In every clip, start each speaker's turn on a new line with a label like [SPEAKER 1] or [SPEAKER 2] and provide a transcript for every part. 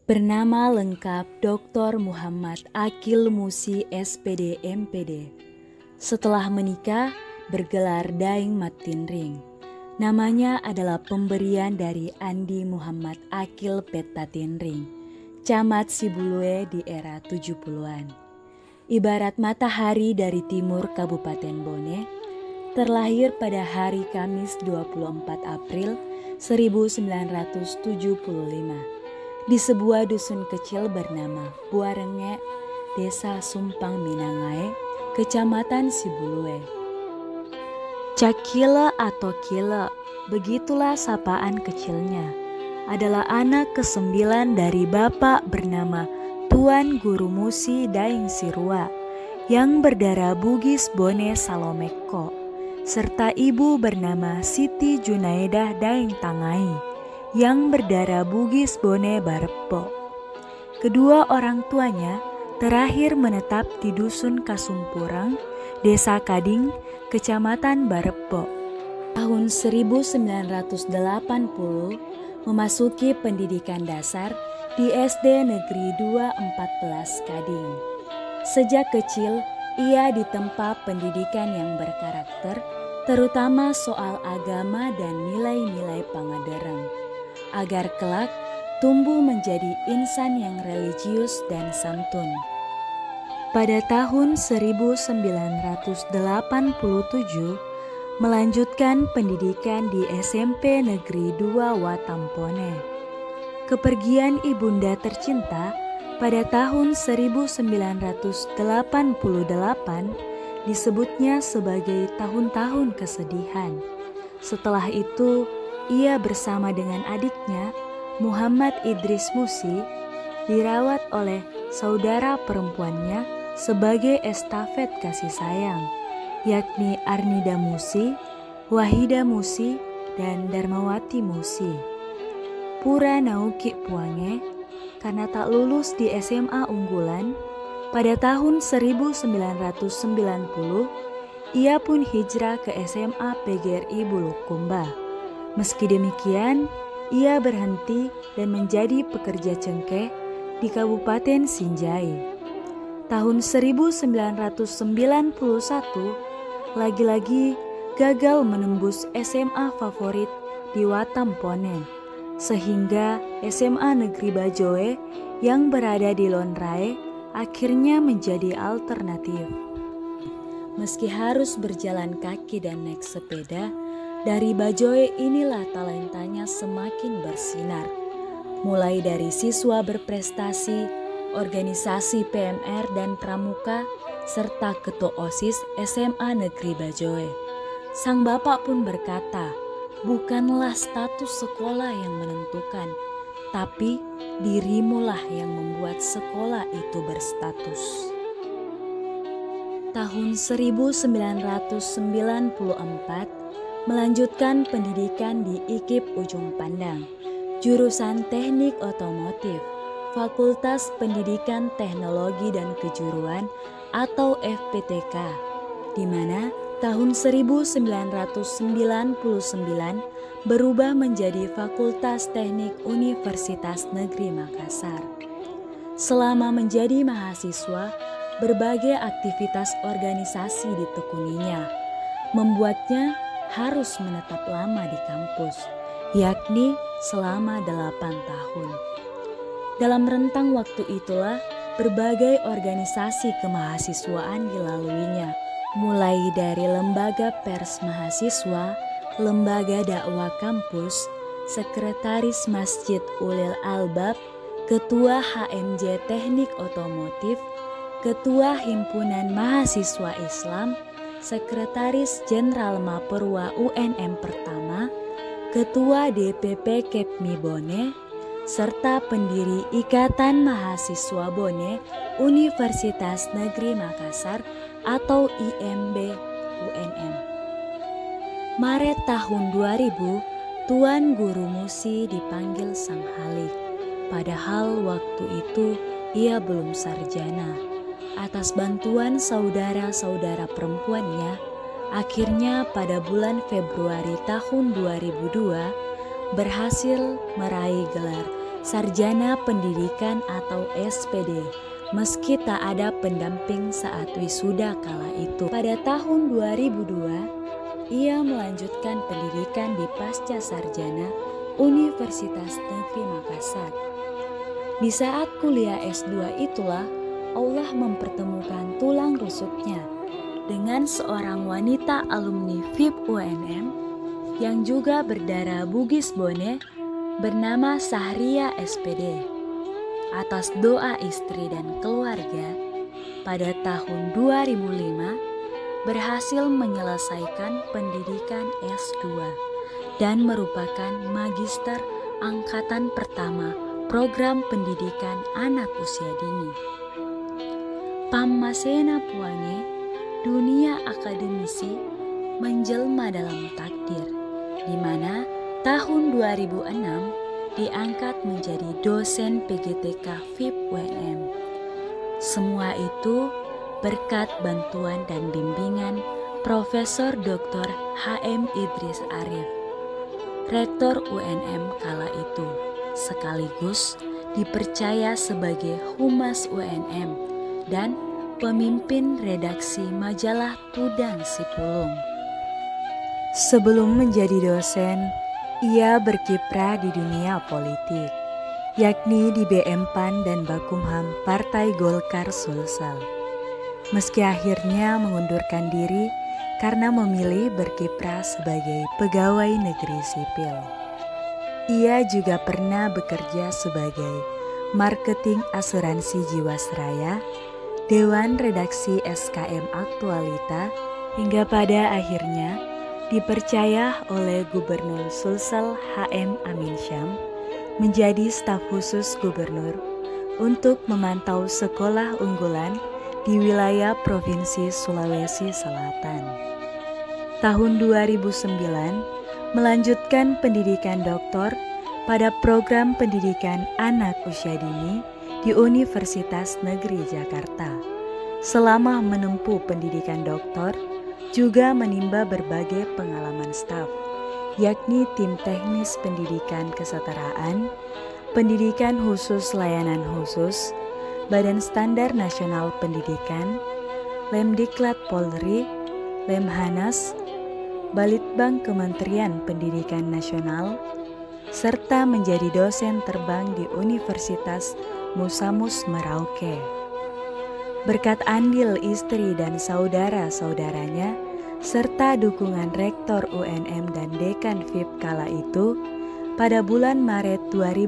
[SPEAKER 1] Bernama lengkap Dr. Muhammad Akil Musi SPD MPD. Setelah menikah, bergelar Daeng Matinring. Namanya adalah pemberian dari Andi Muhammad Akil Petatinring, Camat Sibulue di era 70-an. Ibarat matahari dari timur Kabupaten Bone, terlahir pada hari Kamis 24 April 1975. Di sebuah dusun kecil bernama Buarenge, Desa Sumpang Minangae, Kecamatan Sibulue. Cakile atau Kile, begitulah sapaan kecilnya, adalah anak ke-9 dari bapak bernama Tuan Guru Musi Daeng Sirua yang berdarah Bugis Bone Salomeko, serta ibu bernama Siti Junaidah Daeng Tangai yang berdarah Bugis Bone Barepo. Kedua orang tuanya terakhir menetap di Dusun Kasumpurang, Desa Kading, Kecamatan Barepo. Tahun 1980 memasuki pendidikan dasar di SD Negeri 214 Kading. Sejak kecil ia ditempa pendidikan yang berkarakter, terutama soal agama dan nilai-nilai Pangandaran, agar kelak tumbuh menjadi insan yang religius dan santun. Pada tahun 1987 melanjutkan pendidikan di SMP Negeri 2 Watampone. Kepergian ibunda tercinta pada tahun 1988 disebutnya sebagai tahun-tahun kesedihan. Setelah itu ia bersama dengan adiknya Muhammad Idris Musi dirawat oleh saudara perempuannya sebagai estafet kasih sayang, yakni Arnida Musi, Wahida Musi, dan Darmawati Musi. Pura Nauki Puange, karena tak lulus di SMA unggulan, pada tahun 1990 ia pun hijrah ke SMA PGRI Bulukumba. Meski demikian, ia berhenti dan menjadi pekerja cengkeh di Kabupaten Sinjai. Tahun 1991, lagi-lagi gagal menembus SMA favorit di Watampone, sehingga SMA Negeri Bajoe yang berada di Lonrae akhirnya menjadi alternatif. Meski harus berjalan kaki dan naik sepeda, dari Bajoe inilah talentanya semakin bersinar. Mulai dari siswa berprestasi, organisasi PMR dan pramuka, serta ketua OSIS SMA Negeri Bajoe. Sang bapak pun berkata, bukanlah status sekolah yang menentukan, tapi dirimulah yang membuat sekolah itu berstatus. Tahun 1994, melanjutkan pendidikan di IKIP Ujung Pandang, jurusan Teknik Otomotif, Fakultas Pendidikan Teknologi dan Kejuruan atau FPTK, di mana tahun 1999 berubah menjadi Fakultas Teknik Universitas Negeri Makassar. Selama menjadi mahasiswa, berbagai aktivitas organisasi ditekuninya, membuatnya harus menetap lama di kampus, yakni selama 8 tahun. Dalam rentang waktu itulah berbagai organisasi kemahasiswaan dilaluinya, mulai dari lembaga pers mahasiswa, lembaga dakwah kampus, sekretaris Masjid Ulil Albab, ketua HMJ Teknik Otomotif, ketua Himpunan Mahasiswa Islam, Sekretaris Jenderal Mapurwa UNM Pertama, Ketua DPP Kepmi Bone, serta pendiri Ikatan Mahasiswa Bone Universitas Negeri Makassar atau IMB UNM. Maret tahun 2000, Tuan Guru Musi dipanggil Sang Halik, padahal waktu itu ia belum sarjana. Atas bantuan saudara-saudara perempuannya, akhirnya pada bulan Februari tahun 2002 berhasil meraih gelar sarjana pendidikan atau SPD, meski tak ada pendamping saat wisuda kala itu. Pada tahun 2002, ia melanjutkan pendidikan di Pasca Sarjana Universitas Negeri Makassar. Di saat kuliah S2 itulah Allah mempertemukan tulang rusuknya dengan seorang wanita alumni FIP UNM yang juga berdarah Bugis Bone bernama Sahria SPD. Atas doa istri dan keluarga, pada tahun 2005 berhasil menyelesaikan pendidikan S2 dan merupakan magister angkatan pertama program pendidikan anak usia dini. Pammasena Puange, dunia akademisi menjelma dalam takdir, di mana tahun 2006 diangkat menjadi dosen PGTK FIP UNM. Semua itu berkat bantuan dan bimbingan Profesor Dr. H.M. Idris Arif, Rektor UNM kala itu, sekaligus dipercaya sebagai Humas UNM dan pemimpin redaksi majalah Tudang Sipulung. Sebelum menjadi dosen, ia berkiprah di dunia politik, yakni di BM PAN dan Bakumham Partai Golkar Sulsel. Meski akhirnya mengundurkan diri karena memilih berkiprah sebagai pegawai negeri sipil. Ia juga pernah bekerja sebagai marketing asuransi Jiwasraya, Dewan Redaksi SKM Aktualita, hingga pada akhirnya dipercaya oleh Gubernur Sulsel H.M. Amin Syam menjadi staf khusus gubernur untuk memantau sekolah unggulan di wilayah Provinsi Sulawesi Selatan. Tahun 2009 melanjutkan pendidikan doktor pada program pendidikan anak usia dini di Universitas Negeri Jakarta. Selama menempuh pendidikan doktor, juga menimba berbagai pengalaman staf, yakni tim teknis pendidikan kesetaraan, pendidikan khusus layanan khusus, Badan Standar Nasional Pendidikan, Lemdiklat Polri, Lemhanas, Balitbang Kementerian Pendidikan Nasional, serta menjadi dosen terbang di Universitas Musamus Merauke. Berkat andil istri dan saudara-saudaranya, serta dukungan Rektor UNM dan Dekan FIP kala itu, pada bulan Maret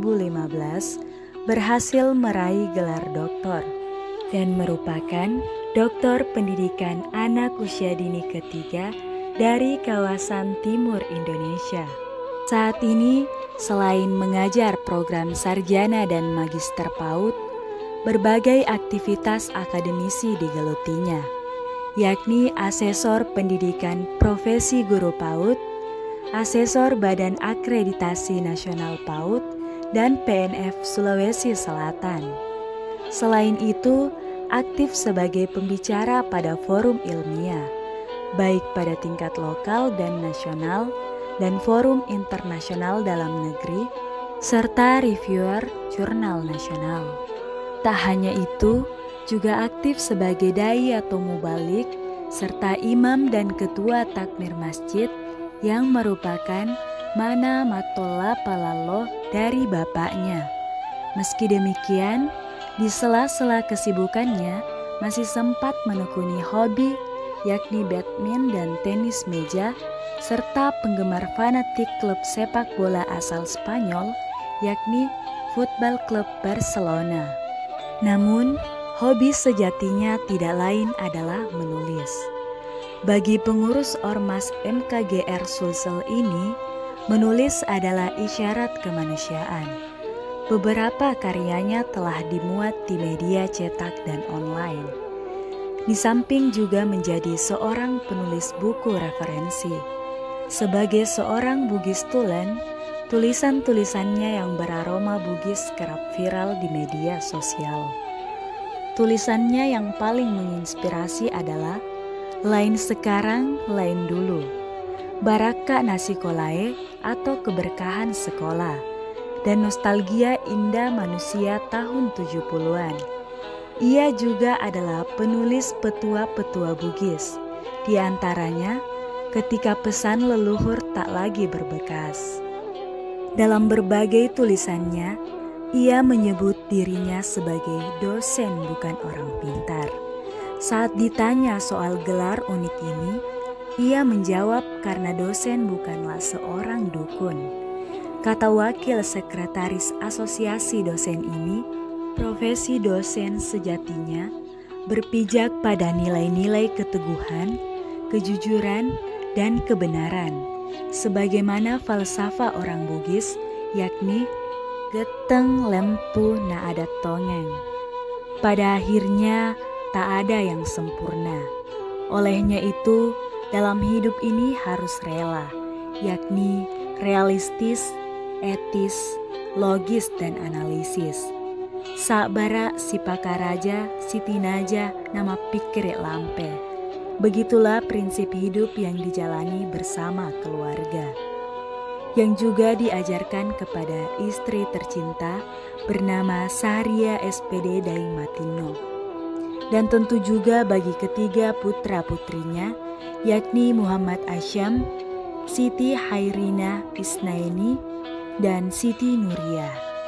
[SPEAKER 1] 2015 berhasil meraih gelar doktor dan merupakan doktor pendidikan anak usia dini ketiga dari kawasan timur Indonesia. Saat ini, selain mengajar program sarjana dan magister PAUD, berbagai aktivitas akademisi digelutinya, yakni asesor pendidikan profesi guru PAUD, asesor Badan Akreditasi Nasional PAUD, dan PNF Sulawesi Selatan. Selain itu, aktif sebagai pembicara pada forum ilmiah, baik pada tingkat lokal dan nasional, dan forum internasional dalam negeri, serta reviewer jurnal nasional. Tak hanya itu, juga aktif sebagai dai atau mubalik, serta imam dan ketua takmir masjid yang merupakan mana matola palaloh dari bapaknya. Meski demikian, di sela-sela kesibukannya masih sempat menekuni hobi, yakni badminton dan tenis meja, serta penggemar fanatik klub sepak bola asal Spanyol, yakni Football Club Barcelona. Namun, hobi sejatinya tidak lain adalah menulis. Bagi pengurus Ormas MKGR Sulsel ini, menulis adalah isyarat kemanusiaan. Beberapa karyanya telah dimuat di media cetak dan online. Di samping juga menjadi seorang penulis buku referensi. Sebagai seorang Bugis Tulen, tulisan-tulisannya yang beraroma Bugis kerap viral di media sosial. Tulisannya yang paling menginspirasi adalah Lain Sekarang, Lain Dulu, Baraka Nasikolae atau Keberkahan Sekolah, dan nostalgia indah manusia tahun 70-an. Ia juga adalah penulis petua-petua Bugis, di antaranya Ketika Pesan Leluhur Tak Lagi Berbekas. Dalam berbagai tulisannya, ia menyebut dirinya sebagai dosen bukan orang pintar. Saat ditanya soal gelar unik ini, ia menjawab karena dosen bukanlah seorang dukun. Kata wakil sekretaris asosiasi dosen ini, profesi dosen sejatinya berpijak pada nilai-nilai keteguhan, kejujuran, dan kebenaran, sebagaimana falsafah orang Bugis, yakni geteng lempu na ada tongeng. Pada akhirnya tak ada yang sempurna. Olehnya itu, dalam hidup ini harus rela, yakni realistis, etis, logis, dan analisis. Sabara si pakaraja, si tinaja, nama pikir lampe. Begitulah prinsip hidup yang dijalani bersama keluarga, yang juga diajarkan kepada istri tercinta bernama Sahria SPD Daeng Matino. Dan tentu juga bagi ketiga putra-putrinya, yakni Muhammad Asyam, Siti Hairina Isnaini, dan Siti Nuria.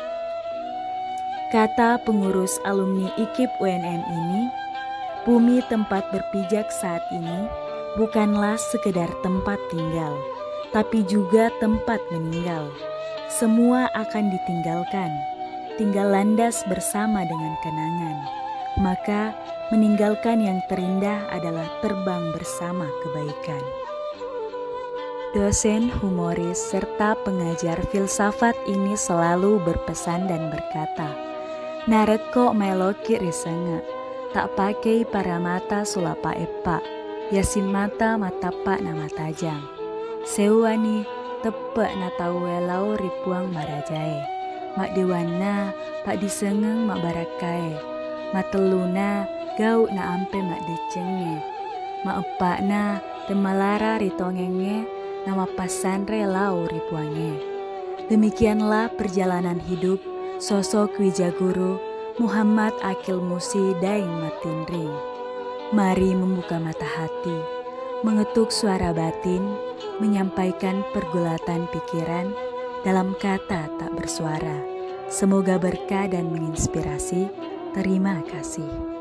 [SPEAKER 1] Kata pengurus alumni IKIP UNN ini, bumi tempat berpijak saat ini bukanlah sekedar tempat tinggal, tapi juga tempat meninggal. Semua akan ditinggalkan, tinggal landas bersama dengan kenangan. Maka meninggalkan yang terindah adalah terbang bersama kebaikan. Dosen, humoris, serta pengajar filsafat ini selalu berpesan dan berkata, "Nareko meloki risenge, tak pakai para mata sulapa epa, yasin mata matapa nama tajam. Sewani tepe na tawelau ripuang marajae, mak diwana pak disengeng mak barakae, mak teluna gau na ampe mak decenge, mak epa na temalara ritongenge nama pasanre lau ripuange." Demikianlah perjalanan hidup sosok Wijaguru Muhammad Akil Musi Daeng Matinring. Mari membuka mata hati, mengetuk suara batin, menyampaikan pergulatan pikiran dalam kata tak bersuara. Semoga berkah dan menginspirasi. Terima kasih.